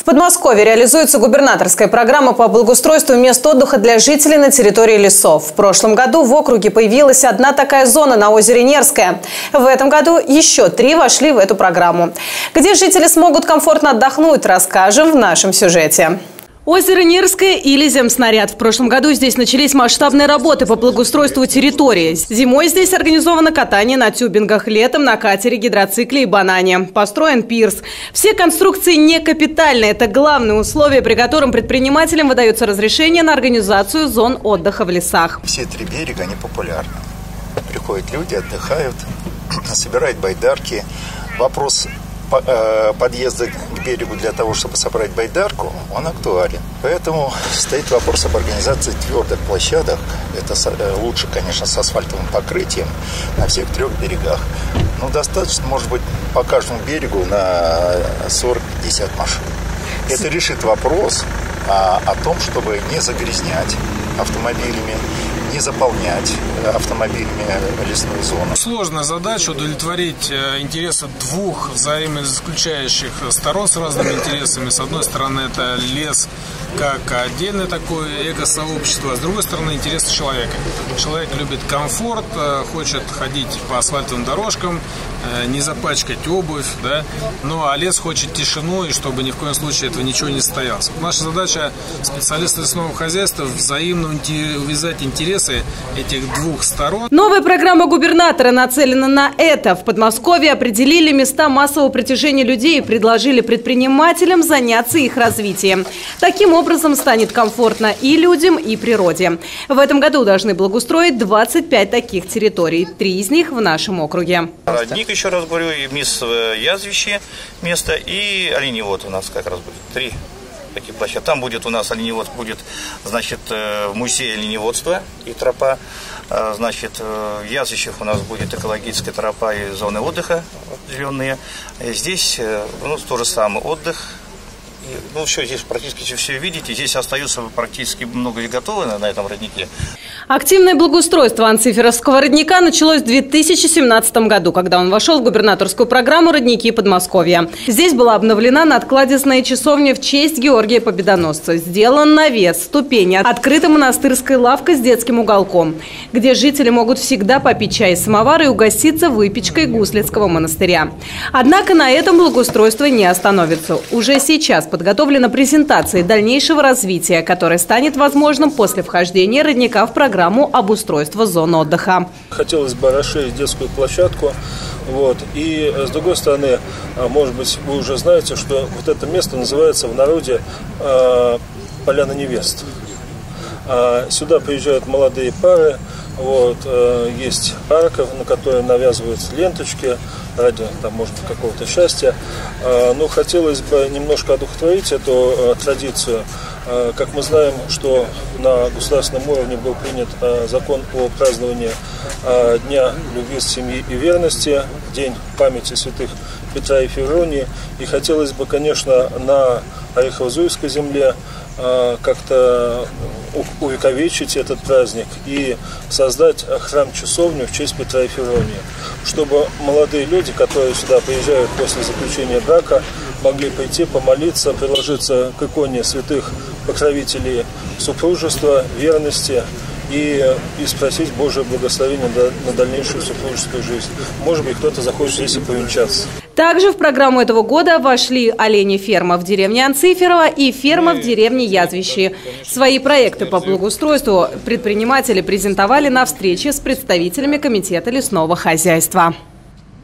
Подмосковье реализуется губернаторская программа по благоустройству мест отдыха для жителей на территории лесов. В прошлом году в округе появилась одна такая зона на озере Нерское. В этом году еще 3 вошли в эту программу. Где жители смогут комфортно отдохнуть, расскажем в нашем сюжете. Озеро Нерское или земснаряд. В прошлом году здесь начались масштабные работы по благоустройству территории. Зимой здесь организовано катание на тюбингах, летом на катере, гидроцикле и банане. Построен пирс. Все конструкции не капитальные. Это главное условие, при котором предпринимателям выдается разрешение на организацию зон отдыха в лесах. Все 3 берега, они популярны. Приходят люди, отдыхают, собирают байдарки. Вопрос подъезда к берегу для того, чтобы собрать байдарку, он актуален. Поэтому стоит вопрос об организации твердых площадок. Это лучше, конечно, с асфальтовым покрытием на всех 3 берегах. Но достаточно, может быть, по каждому берегу на 40-50 машин. Это решит вопрос о том, чтобы не загрязнять автомобилями, не заполнять автомобилями лесную зону. Сложная задача удовлетворить интересы 2 взаимоисключающих сторон с разными интересами. С одной стороны, это лес как отдельное такое эко-сообщество, а с другой стороны, интересы человека. Человек любит комфорт, хочет ходить по асфальтовым дорожкам, не запачкать обувь, да? Ну а лес хочет тишину, и чтобы ни в коем случае этого ничего не состоялось. Наша задача специалистов лесного хозяйства взаимно увязать интересы этих 2 сторон. Новая программа губернатора нацелена на это. В Подмосковье определили места массового притяжения людей и предложили предпринимателям заняться их развитием. Таким образом станет комфортно и людям, и природе. В этом году должны благоустроить 25 таких территорий. 3 из них в нашем округе. Родник, еще раз говорю, и мисс Язвище место, и оленевод у нас как раз будет. 3 такие площадки. Там будет у нас оленевод, будет, значит, музей оленеводства и тропа. Значит, в Язвищах у нас будет экологическая тропа и зоны отдыха определенные. Здесь у нас тоже самый отдых. Ну, все, здесь практически все видите. Здесь остаются практически много готовы на этом роднике. Активное благоустройство Анциферовского родника началось в 2017 году, когда он вошел в губернаторскую программу «Родники Подмосковья». Здесь была обновлена надкладезная часовня в честь Георгия Победоносца. Сделан навес, ступени, открыта монастырская лавка с детским уголком, где жители могут всегда попить чай из самовара и угоститься выпечкой Гуслицкого монастыря. Однако на этом благоустройство не остановится. Уже сейчас подготовлена презентация дальнейшего развития, которое станет возможным после вхождения родника в программу обустройства зон отдыха. Хотелось бы расширить детскую площадку. И с другой стороны, может быть, вы уже знаете, что вот это место называется в народе Поляна невест. Сюда приезжают молодые пары, есть арка, на которой навязываются ленточки ради, может быть, какого-то счастья. Но хотелось бы немножко одухотворить эту традицию. Как мы знаем, что на государственном уровне был принят закон о праздновании Дня любви, семьи и верности, День памяти святых Петра и Февронии. И хотелось бы, конечно, на Орехово-Зуевской земле как-то увековечить этот праздник и создать храм-часовню в честь Петра и Февронии, чтобы молодые люди, которые сюда приезжают после заключения брака, могли прийти, помолиться, приложиться к иконе святых покровителей супружества, верности и спросить Божие благословение на дальнейшую супружескую жизнь. Может быть, кто-то захочет здесь и повенчаться. Также в программу этого года вошли олени-ферма в деревне Анциферово и ферма в деревне Язвище. Свои проекты по благоустройству предприниматели презентовали на встрече с представителями комитета лесного хозяйства.